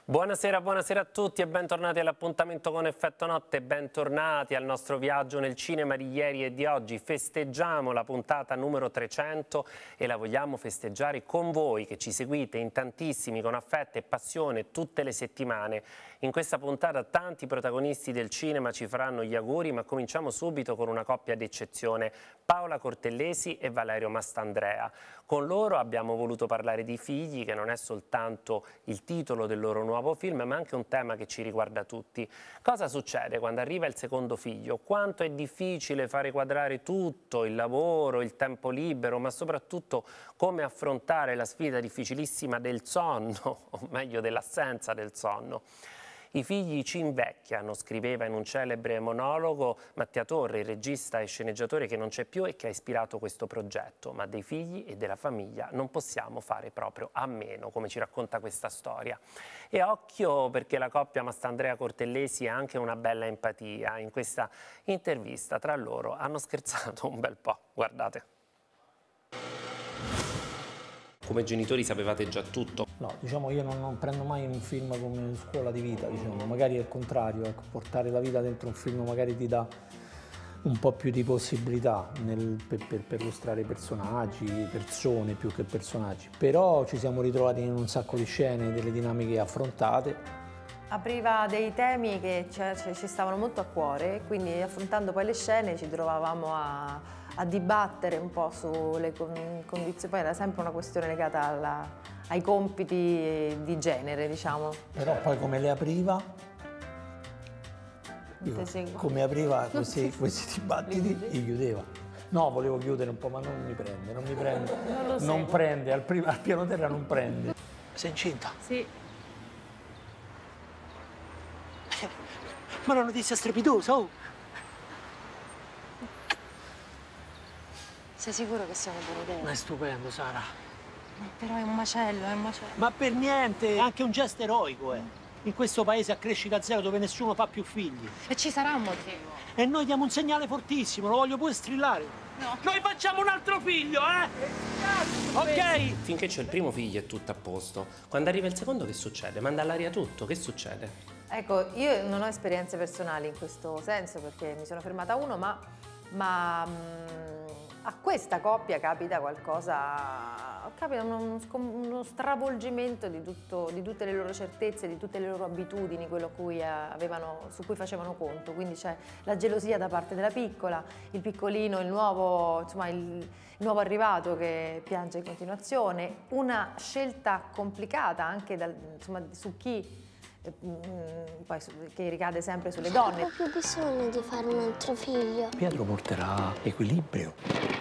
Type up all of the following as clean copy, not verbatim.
Buonasera, buonasera a tutti e bentornati all'appuntamento con Effetto Notte, bentornati al nostro viaggio nel cinema di ieri e di oggi. Festeggiamo la puntata numero 300 e la vogliamo festeggiare con voi che ci seguite in tantissimi con affetto e passione tutte le settimane. In questa puntata tanti protagonisti del cinema ci faranno gli auguri, ma cominciamo subito con una coppia d'eccezione, Paola Cortellesi e Valerio Mastandrea. Con loro abbiamo voluto parlare di figli, che non è soltanto il titolo del loro nuovo film, ma anche un tema che ci riguarda tutti. Cosa succede quando arriva il secondo figlio? Quanto è difficile fare quadrare tutto, il lavoro, il tempo libero, ma soprattutto come affrontare la sfida difficilissima del sonno, o meglio dell'assenza del sonno. I figli ci invecchiano, scriveva in un celebre monologo Mattia Torre, il regista e sceneggiatore che non c'è più e che ha ispirato questo progetto. Ma dei figli e della famiglia non possiamo fare proprio a meno, come ci racconta questa storia. E occhio perché la coppia Mastandrea Cortellesi ha anche una bella empatia. In questa intervista tra loro hanno scherzato un bel po', guardate. Come genitori sapevate già tutto? No, diciamo io non prendo mai un film come scuola di vita, diciamo, magari è il contrario, ecco, portare la vita dentro un film magari ti dà un po' più di possibilità per illustrare personaggi, persone più che personaggi, però ci siamo ritrovati in un sacco di scene, delle dinamiche affrontate. Apriva dei temi che ci stavano molto a cuore, quindi affrontando poi le scene ci trovavamo a dibattere un po' sulle condizioni, poi era sempre una questione legata ai compiti di genere, diciamo. Però poi come le apriva, come apriva questi dibattiti, li chiudeva. No, volevo chiudere un po', ma non mi prende, non prende, al piano terra non prende. Sei incinta? Sì. Ma una notizia strepitosa, oh! Sei sicuro che sia una buona idea? Ma è stupendo, Sara. Però è un macello, è un macello. Ma per niente, è anche un gesto eroico, in questo paese a crescita zero dove nessuno fa più figli. E ci sarà un motivo. E noi diamo un segnale fortissimo, lo voglio pure strillare. No. Noi facciamo un altro figlio, Ok? Finché c'è il primo figlio è tutto a posto. Quando arriva il secondo che succede? Manda all'aria tutto, che succede? Ecco, io non ho esperienze personali in questo senso perché mi sono fermata a uno, ma a questa coppia capita qualcosa, capita uno stravolgimento di tutte le loro certezze, di tutte le loro abitudini, quello su cui facevano conto. Quindi c'è la gelosia da parte della piccola, il piccolino, il nuovo arrivato che piange in continuazione, una scelta complicata anche su chi poi che ricade sempre sulle donne. Ho proprio bisogno di fare un altro figlio. Pietro porterà equilibrio.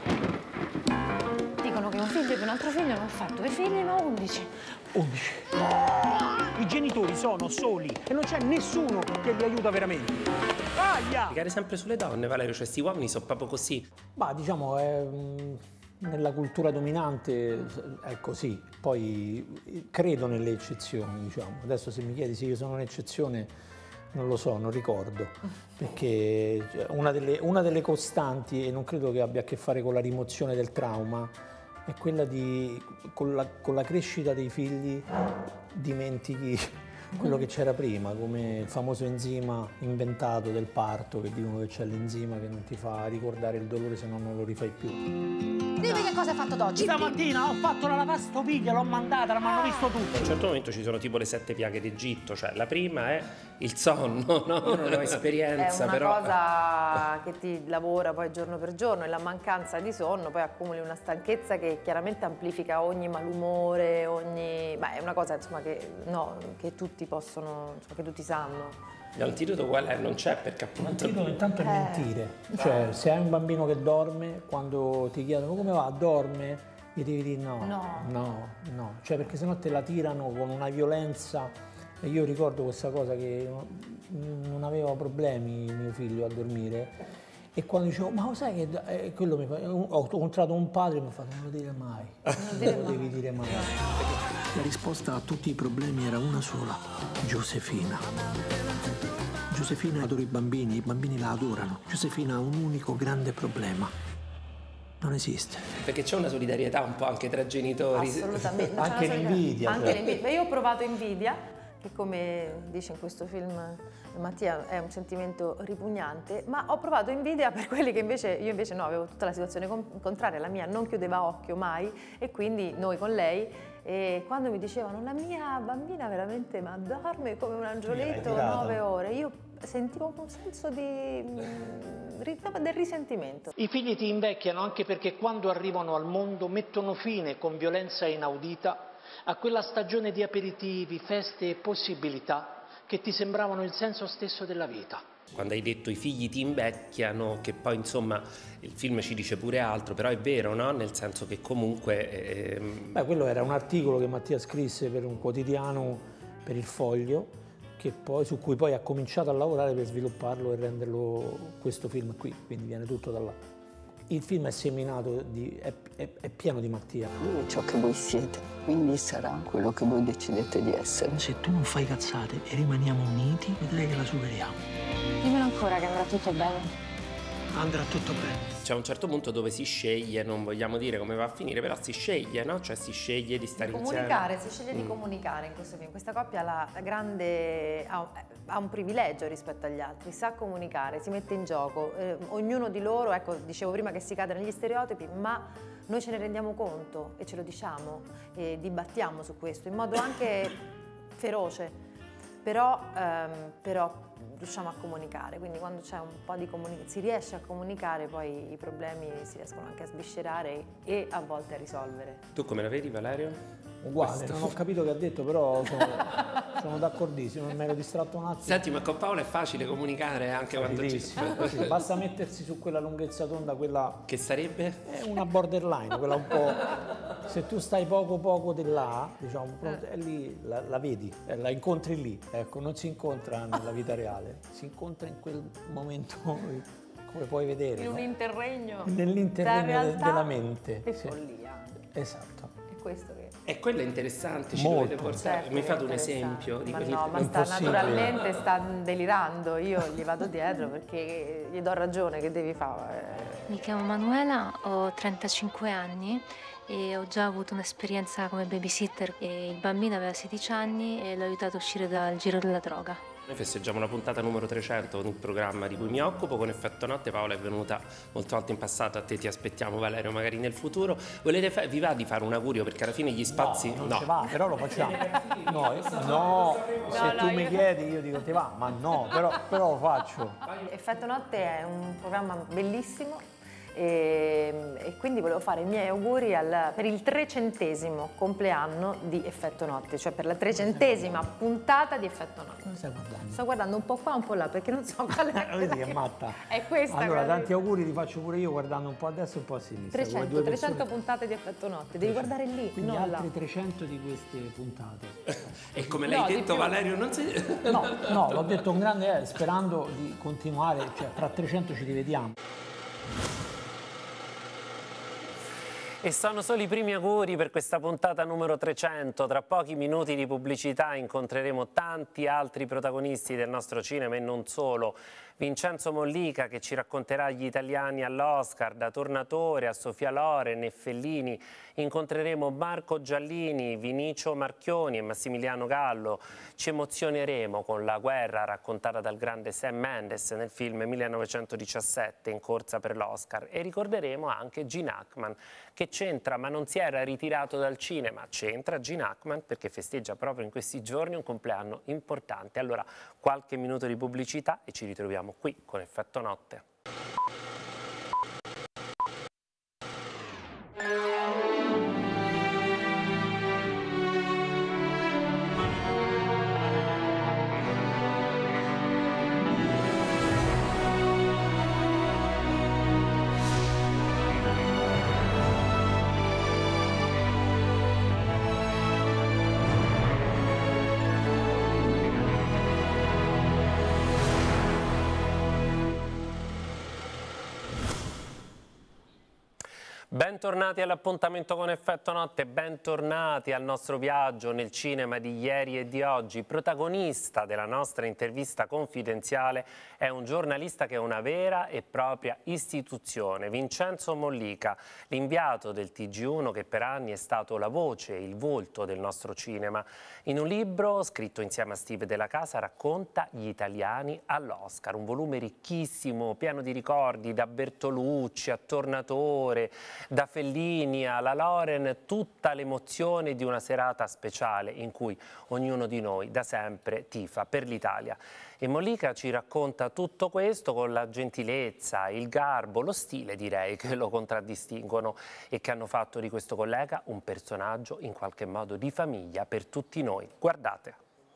Dicono che un figlio e un altro figlio non fa 2 figli ma 11. 11. I genitori sono soli e non c'è nessuno che li aiuta veramente. Aia! Ricade sempre sulle donne, Valerio, cioè questi uomini sono proprio così. Ma diciamo nella cultura dominante è così, poi credo nelle eccezioni, diciamo. Adesso se mi chiedi se io sono un'eccezione non lo so, non ricordo, perché una delle costanti, e non credo che abbia a che fare con la rimozione del trauma, è quella con la crescita dei figli dimentichi quello che c'era prima, come il famoso enzima inventato del parto, che dicono che c'è l'enzima che non ti fa ricordare il dolore se no non lo rifai più. Dimmi che cosa hai fatto d'oggi. Stamattina ho fatto la lavastoviglie, l'ho mandata, mi hanno visto tutti. A un certo momento ci sono tipo le 7 piaghe d'Egitto, cioè la prima è il sonno, no? Io non ho esperienza, è una però cosa che ti lavora poi giorno per giorno e la mancanza di sonno poi accumuli una stanchezza che chiaramente amplifica ogni malumore, ma è una cosa insomma che tutti possono, che tutti sanno. l'antidoto qual è? Non c'è perché appunto... L'antidoto intanto è mentire, cioè se hai un bambino che dorme, quando ti chiedono come va, dorme, gli devi dire no, cioè perché sennò te la tirano con una violenza. E io ricordo questa cosa che non aveva problemi mio figlio a dormire e quando dicevo ma lo sai che quello ho incontrato un padre e mi ha fatto non lo dire mai, non lo devi dire mai. La risposta a tutti i problemi era una sola: Giosefina. Giosefina adora i bambini la adorano. Giosefina ha un unico grande problema: non esiste. Perché c'è una solidarietà un po' anche tra genitori. Assolutamente. Anche l'invidia. Anche l'invidia. Io ho provato invidia che come dice in questo film Mattia è un sentimento ripugnante, ma ho provato invidia per quelli che io invece no, avevo tutta la situazione contraria, la mia non chiudeva occhio mai e quindi noi con lei, e quando mi dicevano la mia bambina veramente ma dorme come un angioletto 9 ore, io sentivo un senso del risentimento. I figli ti invecchiano anche perché quando arrivano al mondo mettono fine con violenza inaudita a quella stagione di aperitivi, feste e possibilità che ti sembravano il senso stesso della vita. Quando hai detto i figli ti invecchiano, che poi insomma il film ci dice pure altro, però è vero, no? Nel senso che comunque... Beh, quello era un articolo che Mattia scrisse per un quotidiano, per Il Foglio, su cui poi ha cominciato a lavorare per svilupparlo e renderlo questo film qui, quindi viene tutto da là. Il film è seminato, è pieno di Mattia. Lui è ciò che voi siete, quindi sarà quello che voi decidete di essere. Se tu non fai cazzate e rimaniamo uniti, vedrai che la superiamo. Dimmelo ancora che andrà tutto bene. Andrà tutto bene. C'è un certo punto dove si sceglie, non vogliamo dire come va a finire, però si sceglie, no? Cioè si sceglie di stare Comunicare, insieme. si sceglie di comunicare in questo film. Questa coppia ha un privilegio rispetto agli altri, sa comunicare, si mette in gioco. Ognuno di loro, ecco, dicevo prima che si cade negli stereotipi, ma noi ce ne rendiamo conto e ce lo diciamo e dibattiamo su questo in modo anche feroce, però riusciamo a comunicare, quindi quando c'è un po' di si riesce a comunicare, poi i problemi si riescono anche a sviscerare e a volte a risolvere. Tu come la vedi, Valerio? Uguale, non ho capito che ha detto, però sono d'accordissimo, mi ero distratto un attimo. Senti, ma con Paolo è facile comunicare anche quando ci... Sì, basta mettersi su quella lunghezza tonda, quella... Che sarebbe? È una borderline, quella un po'... Se tu stai poco di là, diciamo, è lì, la vedi, la incontri lì, ecco, non si incontra nella vita reale, si incontra in quel momento, come puoi vedere. In un interregno. Nell'interregno della mente. E follia. Esatto. È questo che... E quello è interessante, ci Molto. dovete portare. Certo, Mi che fate è un esempio di quelli no, ma naturalmente sta delirando, io gli vado dietro perché gli do ragione, che devi fare? Mi chiamo Manuela, ho 35 anni e ho già avuto un'esperienza come babysitter. E il bambino aveva 16 anni e l'ho aiutato a uscire dal giro della droga. Noi festeggiamo la puntata numero 300 con il programma di cui mi occupo, con Effetto Notte. Paola è venuta molte volte in passato, a te ti aspettiamo, Valerio, magari nel futuro. Vi va di fare un augurio? Perché alla fine gli spazi... No, non ci va, però lo facciamo. No, se tu mi chiedi io dico ti va, ma no, però lo faccio. Effetto Notte è un programma bellissimo e quindi volevo fare i miei auguri per il 300° compleanno di Effetto Notte, cioè per la 300ª puntata di Effetto Notte. Cosa stai guardando? Sto guardando un po' qua, un po' là, perché non so quale Vedi che è matta. È questa. Allora, quella tanti auguri li faccio pure io guardando un po' a destra e un po' a sinistra. 300 puntate di Effetto Notte, devi guardare lì, quindi non altri là. 300 di queste puntate. E come l'hai detto, Valerio, non si... No, l'ho detto un grande sperando di continuare, cioè tra 300 ci rivediamo. E sono solo i primi auguri per questa puntata numero 300. Tra pochi minuti di pubblicità incontreremo tanti altri protagonisti del nostro cinema e non solo. Vincenzo Mollica che ci racconterà gli italiani all'Oscar, da Tornatore a Sofia Loren e Fellini. Incontreremo Marco Giallini, Vinicio Marchioni e Massimiliano Gallo. Ci emozioneremo con La guerra raccontata dal grande Sam Mendes nel film 1917 in corsa per l'Oscar. E ricorderemo anche Gene Hackman, che c'entra ma non si era ritirato dal cinema. C'entra Gene Hackman perché festeggia proprio in questi giorni un compleanno importante. Allora qualche minuto di pubblicità e ci ritroviamo qui con Effetto Notte. Bentornati all'appuntamento con Effetto Notte, bentornati al nostro viaggio nel cinema di ieri e di oggi. Protagonista della nostra intervista confidenziale è un giornalista che è una vera e propria istituzione, Vincenzo Mollica, l'inviato del TG1 che per anni è stato la voce e il volto del nostro cinema. In un libro scritto insieme a Steve Della Casa racconta gli italiani all'Oscar, un volume ricchissimo, pieno di ricordi da Bertolucci a Tornatore, da Fellini alla Loren, tutta l'emozione di una serata speciale in cui ognuno di noi da sempre tifa per l'Italia. E Mollica ci racconta tutto questo con la gentilezza, il garbo, lo stile direi che lo contraddistinguono e che hanno fatto di questo collega un personaggio in qualche modo di famiglia per tutti noi. Guardate.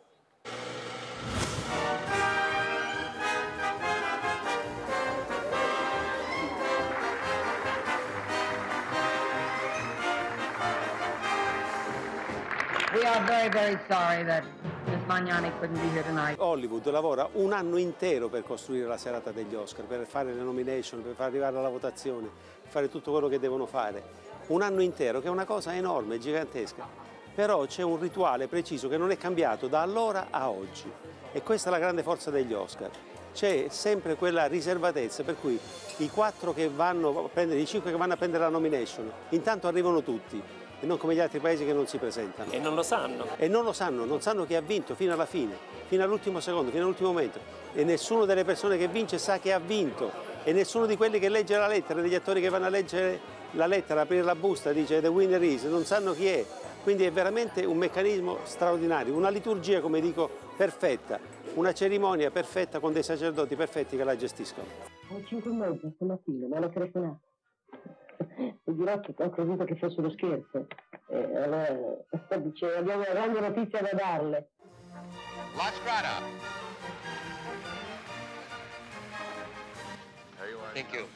We are very, very sorry that Ms. Magnani couldn't be here tonight. Hollywood lavora un anno intero per costruire la serata degli Oscar, per fare le nomination, per far arrivare alla votazione, per fare tutto quello che devono fare. Un anno intero, che è una cosa enorme, gigantesca. Però c'è un rituale preciso che non è cambiato da allora a oggi. E questa è la grande forza degli Oscar. C'è sempre quella riservatezza per cui i 4 che vanno a prendere, i 5 che vanno a prendere la nomination, intanto arrivano tutti. E non come gli altri paesi che non si presentano. E non lo sanno. E non lo sanno, non sanno chi ha vinto fino alla fine, fino all'ultimo secondo, fino all'ultimo momento. E nessuno delle persone che vince sa che ha vinto. E nessuno di quelli che legge la lettera, degli attori che vanno a leggere la lettera, aprire la busta, dice the winner is, non sanno chi è. Quindi è veramente un meccanismo straordinario, una liturgia, come dico, perfetta, una cerimonia perfetta con dei sacerdoti perfetti che la gestiscono. Alle 5:30 stamattina, me l'ho telefonato. E dirò che ho creduto che fosse uno scherzo. Allora dice, abbiamo una grande notizia da darle. La Strada. Thank you.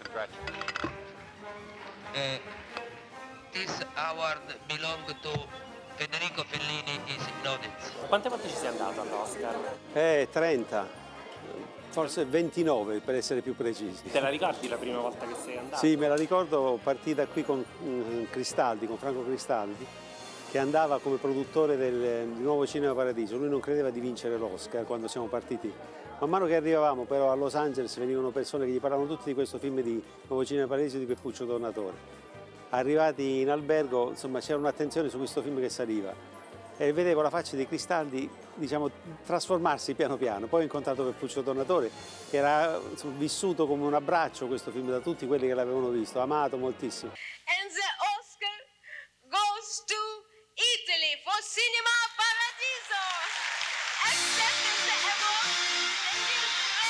This award belong to Federico Fellini is noted. Quante volte ci sei andato all'Oscar? 30. Forse 29 per essere più precisi. Te la ricordi la prima volta che sei andato? Sì, me la ricordo, partì da qui con Cristaldi, con Franco Cristaldi, che andava come produttore del Nuovo Cinema Paradiso. Lui non credeva di vincere l'Oscar quando siamo partiti. Man mano che arrivavamo però a Los Angeles venivano persone che gli parlavano tutti di questo film di Nuovo Cinema Paradiso di Pepuccio Tornatore. Arrivati in albergo, insomma, c'era un'attenzione su questo film che saliva. E vedevo la faccia di Cristaldi, diciamo, trasformarsi piano piano. Poi ho incontrato Pepuccio Tornatore, che era vissuto come un abbraccio questo film da tutti quelli che l'avevano visto, amato moltissimo. And the Oscar goes to Italy for Cinema Paradiso. Accepting the award, the film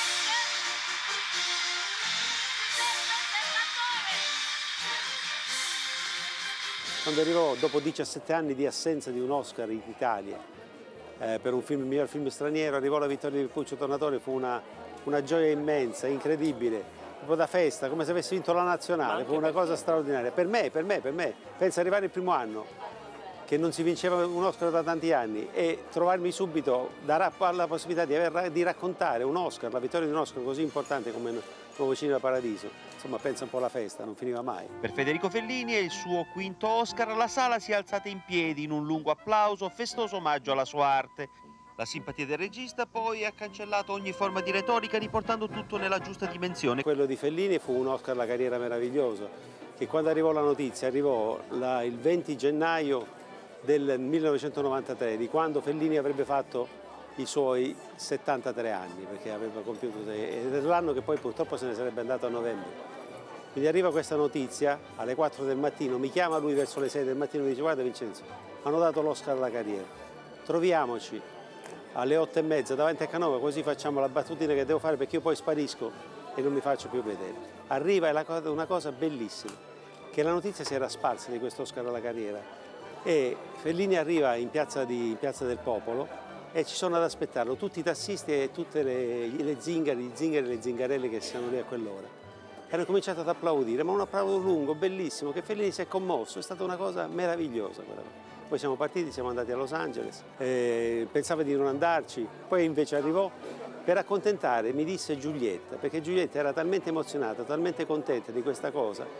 Quando arrivò, dopo 17 anni di assenza di un Oscar in Italia, per un film, il miglior film straniero, arrivò la vittoria di Pepuccio Tornatore, fu una gioia immensa, incredibile, proprio da festa, come se avessi vinto la nazionale, fu una cosa straordinaria. Per me, penso arrivare il primo anno, che non si vinceva un Oscar da tanti anni, e trovarmi subito, darà la possibilità di raccontare un Oscar, la vittoria di un Oscar così importante come Nuovo Cinema Paradiso. Insomma, pensa un po' alla festa, non finiva mai. Per Federico Fellini e il suo quinto Oscar, la sala si è alzata in piedi in un lungo applauso, festoso omaggio alla sua arte. La simpatia del regista poi ha cancellato ogni forma di retorica, riportando tutto nella giusta dimensione. Quello di Fellini fu un Oscar alla carriera meraviglioso, che quando arrivò la notizia, arrivò il 20 gennaio del 1993, di quando Fellini avrebbe fatto i suoi 73 anni, perché aveva compiuto, ed è l'anno che poi purtroppo se ne sarebbe andato a novembre. Quindi arriva questa notizia alle 4 del mattino, mi chiama lui verso le 6 del mattino e mi dice: guarda Vincenzo, hanno dato l'Oscar alla carriera, troviamoci alle 8:30 davanti a Canova, così facciamo la battutina che devo fare, perché io poi sparisco e non mi faccio più vedere. Arriva una cosa bellissima, che la notizia si era sparsa di questo Oscar alla carriera, e Fellini arriva in piazza del Popolo e ci sono ad aspettarlo tutti i tassisti e tutte le zingari e le zingarelle che siano lì a quell'ora. Hanno cominciato ad applaudire, ma un applauso lungo, bellissimo, che Fellini si è commosso, è stata una cosa meravigliosa. Poi siamo partiti, siamo andati a Los Angeles, pensava di non andarci, poi invece arrivò per accontentare, mi disse Giulietta, perché Giulietta era talmente emozionata, talmente contenta di questa cosa,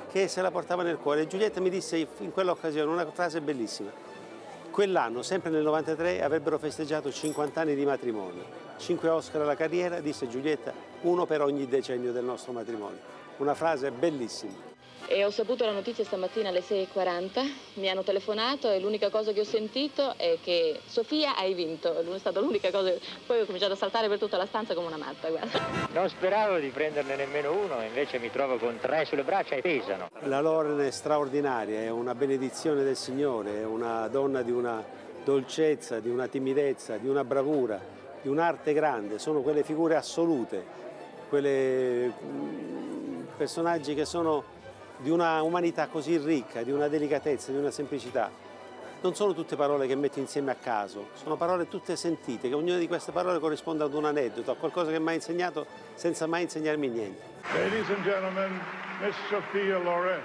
che se la portava nel cuore. E Giulietta mi disse in quell'occasione una frase bellissima. Quell'anno, sempre nel 93, avrebbero festeggiato 50 anni di matrimonio. 5 Oscar alla carriera, disse Giulietta, 1 per ogni decennio del nostro matrimonio. Una frase bellissima. E ho saputo la notizia stamattina alle 6:40, mi hanno telefonato e l'unica cosa che ho sentito è che Sofia hai vinto, è stata l'unica cosa, poi ho cominciato a saltare per tutta la stanza come una matta, guarda. Non speravo di prenderne nemmeno uno, invece mi trovo con 3 sulle braccia e pesano. La Loren è straordinaria, è una benedizione del Signore, è una donna di una dolcezza, di una timidezza, di una bravura, di un'arte grande, sono quelle figure assolute, quelle personaggi che sono di una umanità così ricca, di una delicatezza, di una semplicità. Non sono tutte parole che metti insieme a caso, sono parole tutte sentite, che ognuna di queste parole corrisponde ad un aneddoto, a qualcosa che mi ha insegnato senza mai insegnarmi niente. Ladies and gentlemen, Miss Sophia Loren.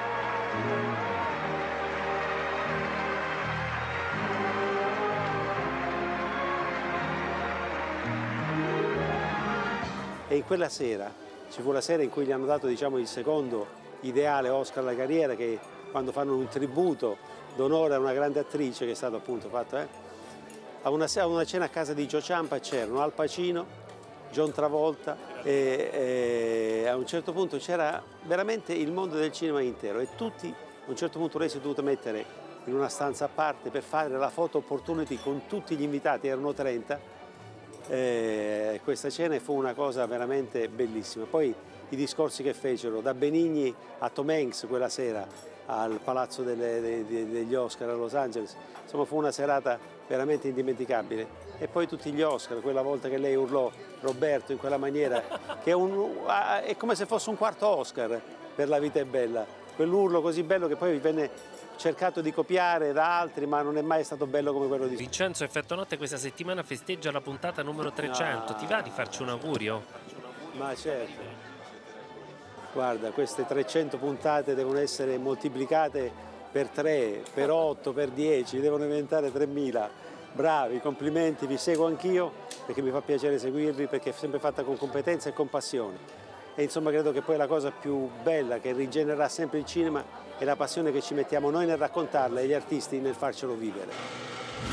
E in quella sera, ci fu la sera in cui gli hanno dato, diciamo, il secondo ideale Oscar alla carriera, che quando fanno un tributo d'onore a una grande attrice, che è stato appunto fatto, a una cena a casa di Joe Ciampa c'erano Al Pacino, John Travolta e a un certo punto c'era veramente il mondo del cinema intero e tutti a un certo punto lei si è dovuta mettere in una stanza a parte per fare la photo opportunity con tutti gli invitati, erano 30. Questa cena fu una cosa veramente bellissima. Poi i discorsi che fecero, da Benigni a Tom Hanks quella sera al Palazzo degli Oscar a Los Angeles, insomma fu una serata veramente indimenticabile. E poi tutti gli Oscar, quella volta che lei urlò Roberto in quella maniera, che è come se fosse un quarto Oscar per La vita è bella, quell'urlo così bello che poi venne cercato di copiare da altri, ma non è mai stato bello come quello di Vincenzo Effetto Notte questa settimana festeggia la puntata numero 300, ti va di farci un augurio? Ma certo. Guarda, queste 300 puntate devono essere moltiplicate per 3, per 8, per 10, devono diventare 3000. Bravi, complimenti, vi seguo anch'io perché mi fa piacere seguirvi, perché è sempre fatta con competenza e con passione. E insomma credo che poi la cosa più bella che rigenererà sempre il cinema è la passione che ci mettiamo noi nel raccontarla e gli artisti nel farcelo vivere.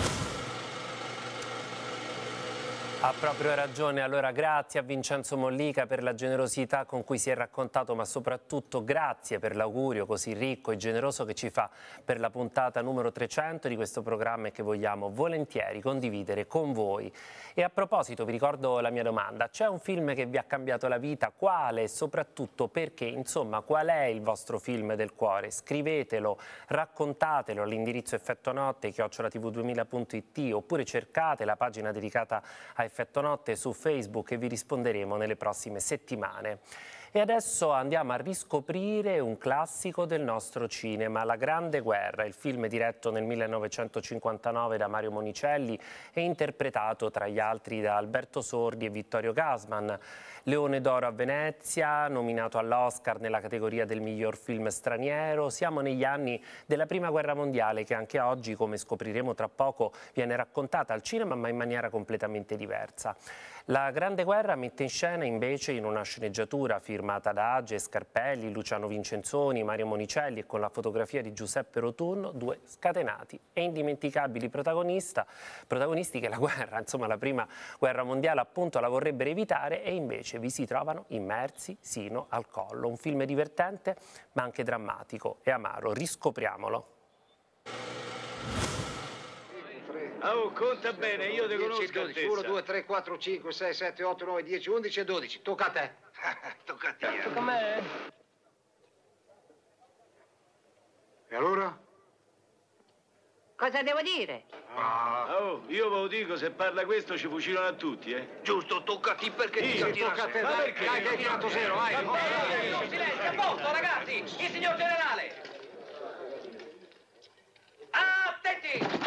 Ha proprio ragione, allora grazie a Vincenzo Mollica per la generosità con cui si è raccontato, ma soprattutto grazie per l'augurio così ricco e generoso che ci fa per la puntata numero 300 di questo programma e che vogliamo volentieri condividere con voi. E a proposito vi ricordo la mia domanda, c'è un film che vi ha cambiato la vita? Quale e soprattutto perché? Insomma, qual è il vostro film del cuore? Scrivetelo, raccontatelo all'indirizzo effettonotte@tv2000.it oppure cercate la pagina dedicata a Effetto Notte su Facebook e vi risponderemo nelle prossime settimane. E adesso andiamo a riscoprire un classico del nostro cinema, La Grande Guerra, il film diretto nel 1959 da Mario Monicelli e interpretato tra gli altri da Alberto Sordi e Vittorio Gassman. Leone d'Oro a Venezia, nominato all'Oscar nella categoria del miglior film straniero. Siamo negli anni della Prima Guerra Mondiale che anche oggi, come scopriremo tra poco, viene raccontata al cinema ma in maniera completamente diversa. La Grande Guerra mette in scena invece in una sceneggiatura firmata da Age, Scarpelli, Luciano Vincenzoni, Mario Monicelli e con la fotografia di Giuseppe Rotunno, due scatenati e indimenticabili protagonisti che la guerra, insomma la Prima Guerra Mondiale appunto la vorrebbero evitare e invece vi si trovano immersi sino al collo. Un film divertente ma anche drammatico e amaro, riscopriamolo. Oh, conta bene, io te conosco. 1, 2, 3, 4, 5, 6, 7, 8, 9, 10, 11 e 12. Tocca a te. Tocca a te. Tocca a me. E allora? Cosa devo dire? Oh, io ve lo dico, se parla questo ci fucilano a tutti, Giusto, tocca a te perché ti tocca a te. Ma Dai, perché? dai, che hai tirato zero, vai. Silenzio, a posto, ragazzi! Il signor generale! Attenti!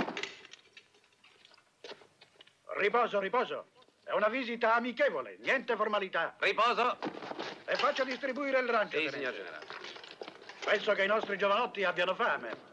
Riposo, riposo. È una visita amichevole, niente formalità. Riposo. E faccio distribuire il rancio. Sì, signor generale. Penso che i nostri giovanotti abbiano fame.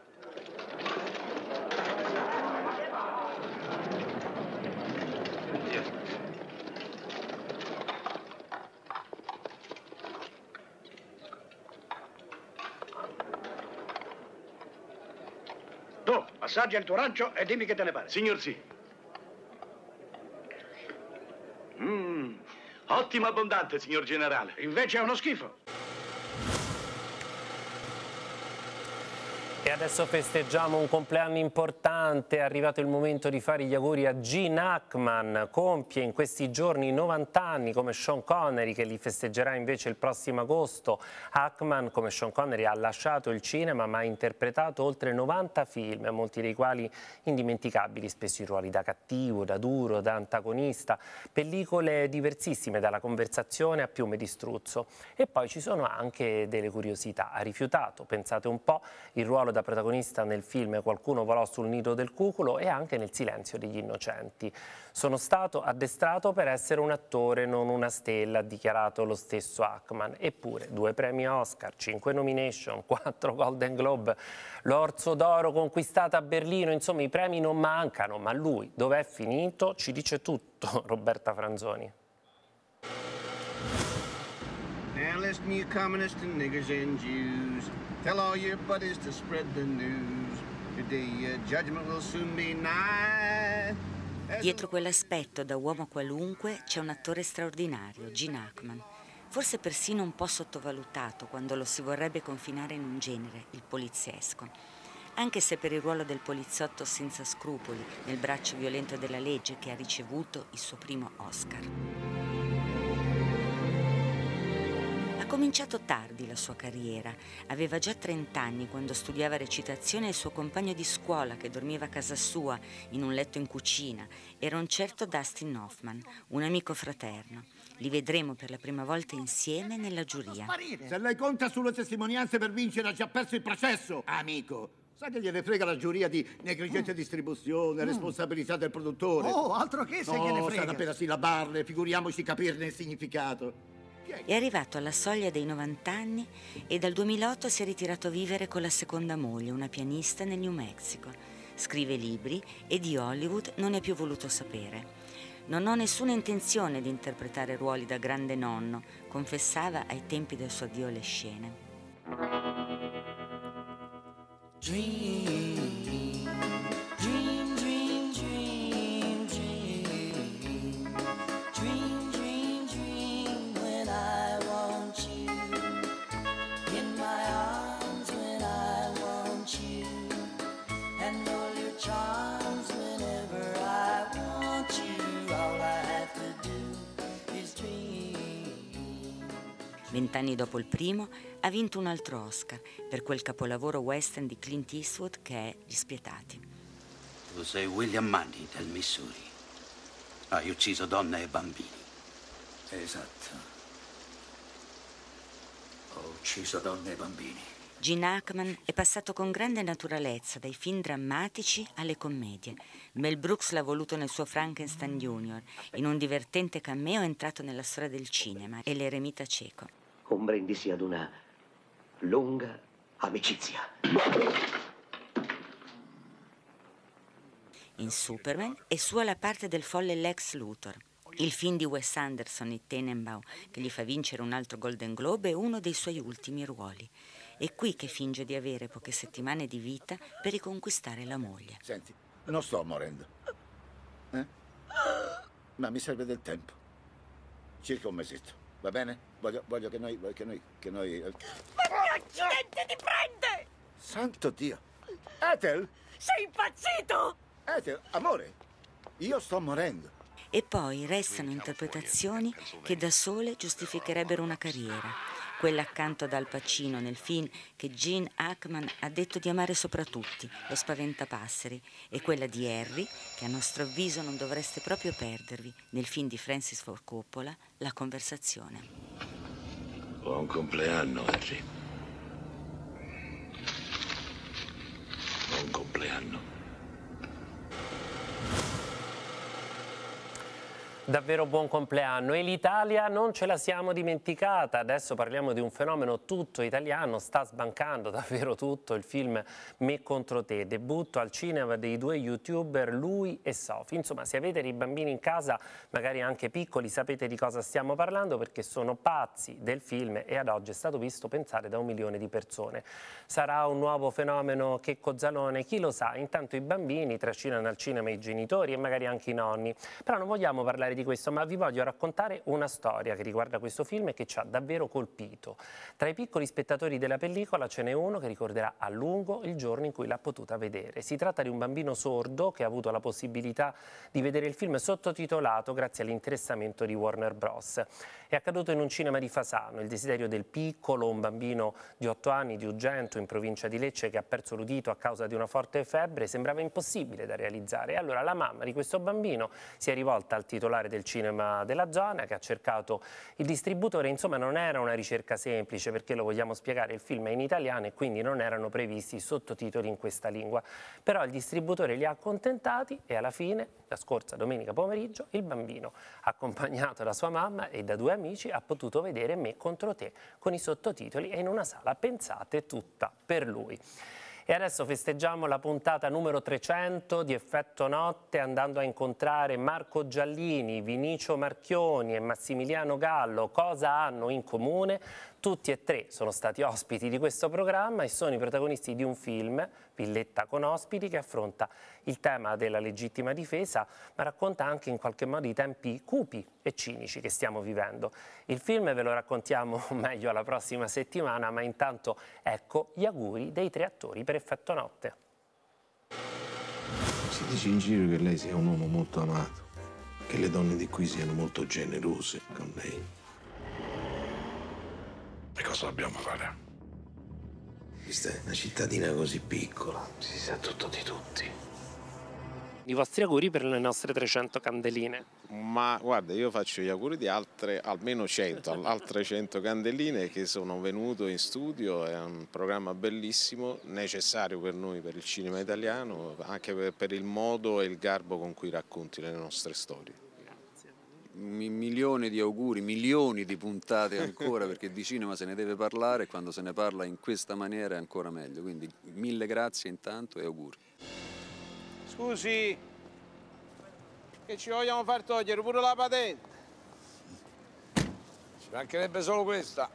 assaggia il tuo rancio e dimmi che te ne pare. Signor sì. Ottimo abbondante, signor generale. Invece è uno schifo. E adesso festeggiamo un compleanno importante, è arrivato il momento di fare gli auguri a Gene Hackman, compie in questi giorni 90 anni come Sean Connery, che li festeggerà invece il prossimo agosto. Hackman, come Sean Connery, ha lasciato il cinema ma ha interpretato oltre 90 film, molti dei quali indimenticabili, spesso in ruoli da cattivo, da duro, da antagonista, pellicole diversissime dalla conversazione a Piume di struzzo. E poi ci sono anche delle curiosità. Ha rifiutato, pensate un po', il ruolo da protagonista nel film Qualcuno volò sul nido del cuculo e anche nel Silenzio degli innocenti. Sono stato addestrato per essere un attore, non una stella, ha dichiarato lo stesso Hackman. Eppure 2 premi Oscar, 5 nomination, 4 Golden Globe, l'Orso d'Oro conquistata a Berlino, insomma i premi non mancano, ma lui dov'è finito? Ci dice tutto Roberta Franzoni. Now listen, you communists and niggers and Jews. Tell all your buddies to spread the news. Today judgment will soon be nigh. Dietro quell'aspetto da uomo qualunque c'è un attore straordinario, Gene Hackman. Forse persino un po' sottovalutato quando lo si vorrebbe confinare in un genere, il poliziesco. Anche se per il ruolo del poliziotto senza scrupoli nel braccio violento della legge che ha ricevuto il suo primo Oscar. Ha cominciato tardi la sua carriera. Aveva già 30 anni quando studiava recitazione e il suo compagno di scuola, che dormiva a casa sua in un letto in cucina, era un certo Dustin Hoffman, un amico fraterno. Li vedremo per la prima volta insieme nella giuria. Se lei conta sulle testimonianze per vincere, ha già perso il processo, amico. Sa che gliene frega la giuria di negligente distribuzione, responsabilità del produttore? Oh, altro che se gliene frega. Sa appena sillabarle, figuriamoci capirne il significato. È arrivato alla soglia dei 90 anni e dal 2008 si è ritirato a vivere con la seconda moglie, una pianista nel New Mexico. Scrive libri e di Hollywood non ne ha più voluto sapere. Non ho nessuna intenzione di interpretare ruoli da grande nonno, confessava ai tempi del suo addio alle scene. Vent'anni dopo il primo, ha vinto un altro Oscar per quel capolavoro western di Clint Eastwood che è Gli Spietati. Tu sei William Munny del Missouri. Hai ucciso donne e bambini. Esatto. Ho ucciso donne e bambini. Gene Hackman è passato con grande naturalezza dai film drammatici alle commedie. Mel Brooks l'ha voluto nel suo Frankenstein Jr. In un divertente cameo è entrato nella storia del cinema e l'eremita cieco. Un brindisi ad una lunga amicizia. In Superman è sua la parte del folle Lex Luthor. Il film di Wes Anderson, I Tenenbaum, che gli fa vincere un altro Golden Globe, è uno dei suoi ultimi ruoli. È qui che finge di avere poche settimane di vita per riconquistare la moglie. Senti, non sto morendo. Ma mi serve del tempo. Circa un mesetto, va bene? Voglio che noi... Ma che accidente ti prende? Santo Dio! Ethel? Sei impazzito! Ethel, amore, io sto morendo. E poi restano interpretazioni che da sole giustificherebbero una carriera. Quella accanto ad Al Pacino nel film che Gene Hackman ha detto di amare sopra tutti, Lo Spaventapasseri, e quella di Harry, che a nostro avviso non dovreste proprio perdervi, nel film di Francis Ford Coppola, La Conversazione. Buon compleanno, Harry. Buon compleanno. Davvero buon compleanno, e l'Italia non ce la siamo dimenticata. Adesso parliamo di un fenomeno tutto italiano, sta sbancando davvero tutto, il film Me contro te, debutto al cinema dei due youtuber Lui e Sophie. Insomma, se avete dei bambini in casa, magari anche piccoli, sapete di cosa stiamo parlando, perché sono pazzi del film e ad oggi è stato visto, pensare, da 1 milione di persone. Sarà un nuovo fenomeno Checco Zalone? Chi lo sa? Intanto i bambini trascinano al cinema i genitori e magari anche i nonni. Però non vogliamo parlare di questo, ma vi voglio raccontare una storia che riguarda questo film e che ci ha davvero colpito. Tra i piccoli spettatori della pellicola ce n'è uno che ricorderà a lungo il giorno in cui l'ha potuta vedere. Si tratta di un bambino sordo che ha avuto la possibilità di vedere il film sottotitolato grazie all'interessamento di Warner Bros. È accaduto in un cinema di Fasano. Il desiderio del piccolo, un bambino di 8 anni di Ugento, in provincia di Lecce, che ha perso l'udito a causa di una forte febbre, sembrava impossibile da realizzare. E allora la mamma di questo bambino si è rivolta al titolare del cinema della zona, che ha cercato il distributore. Insomma, non era una ricerca semplice, perché lo vogliamo spiegare, il film è in italiano e quindi non erano previsti sottotitoli in questa lingua. Però il distributore li ha accontentati e alla fine, la scorsa domenica pomeriggio, il bambino, accompagnato da sua mamma e da 2 amici, ha potuto vedere Me contro te con i sottotitoli e in una sala, pensate, tutta per lui. E adesso festeggiamo la puntata numero 300 di Effetto Notte, andando a incontrare Marco Giallini, Vinicio Marchioni e Massimiliano Gallo. Cosa hanno in comune? Tutti e 3 sono stati ospiti di questo programma e sono i protagonisti di un film, Villetta con ospiti, che affronta il tema della legittima difesa, ma racconta anche in qualche modo i tempi cupi e cinici che stiamo vivendo. Il film ve lo raccontiamo meglio la prossima settimana, ma intanto ecco gli auguri dei 3 attori per Effetto Notte. Si dice in giro che lei sia un uomo molto amato, che le donne di qui siano molto generose con lei. E cosa dobbiamo fare? Questa è una cittadina così piccola, si sa tutto di tutti. I vostri auguri per le nostre 300 candeline. Ma guarda, io faccio gli auguri di almeno 100, altre 100 candeline che sono venute in studio. È un programma bellissimo, necessario per noi, per il cinema italiano, anche per il modo e il garbo con cui racconti le nostre storie. Milioni di auguri, milioni di puntate ancora, perché di cinema se ne deve parlare e quando se ne parla in questa maniera è ancora meglio. Quindi 1000 grazie intanto e auguri. Scusi, che ci vogliamo far togliere pure la patente? Ci mancherebbe solo questa.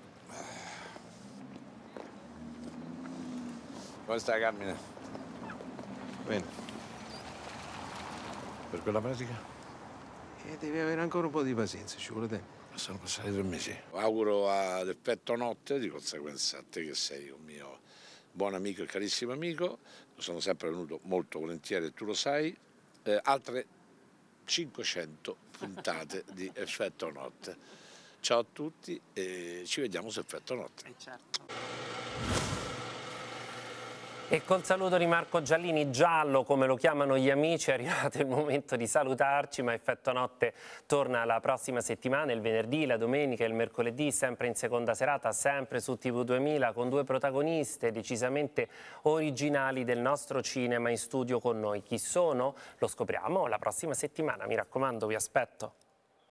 Come sta, Carmine? Bene. Per quella pratica? E devi avere ancora un po' di pazienza, ci vuole tempo. Sono passati 3 mesi. Auguro ad Effetto Notte, di conseguenza a te che sei un mio buon amico e carissimo amico, sono sempre venuto molto volentieri e tu lo sai, altre 500 puntate di Effetto Notte. Ciao a tutti e ci vediamo su Effetto Notte. E col saluto di Marco Giallini, Giallo come lo chiamano gli amici, è arrivato il momento di salutarci, ma Effetto Notte torna la prossima settimana, il venerdì, la domenica e il mercoledì, sempre in seconda serata, sempre su TV2000, con 2 protagoniste decisamente originali del nostro cinema in studio con noi. Chi sono? Lo scopriamo la prossima settimana, mi raccomando, vi aspetto.